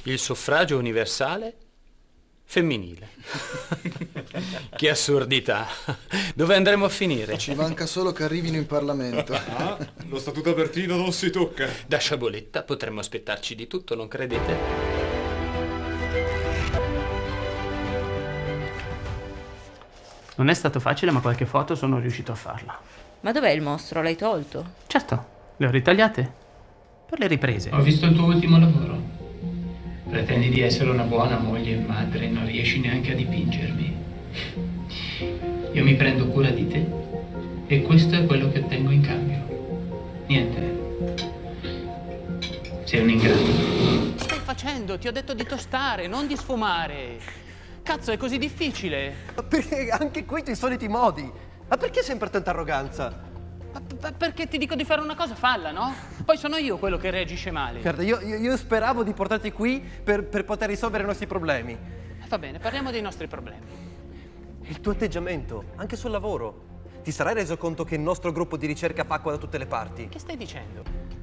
Il suffragio universale femminile. Che assurdità. Dove andremo a finire? Ci manca solo che arrivino in Parlamento. Ah, lo statuto albertino non si tocca. Da sciaboletta potremmo aspettarci di tutto, non credete? Non è stato facile, ma qualche foto sono riuscito a farla. Ma dov'è il mostro? L'hai tolto? Certo, le ho ritagliate per le riprese. Ho visto il tuo ultimo lavoro. Pretendi di essere una buona moglie e madre, non riesci neanche a dipingermi. Io mi prendo cura di te e questo è quello che ottengo in cambio. Niente. Sei un ingrato. Che stai facendo? Ti ho detto di tostare, non di sfumare. Cazzo, è così difficile. Perché anche qui i soliti modi. Ma perché sempre tanta arroganza? Perché ti dico di fare una cosa, falla, no? Poi sono io quello che reagisce male. Guarda, io speravo di portarti qui per poter risolvere i nostri problemi. Va bene, parliamo dei nostri problemi. Il tuo atteggiamento, anche sul lavoro. Ti sarai reso conto che il nostro gruppo di ricerca fa acqua da tutte le parti? Che stai dicendo?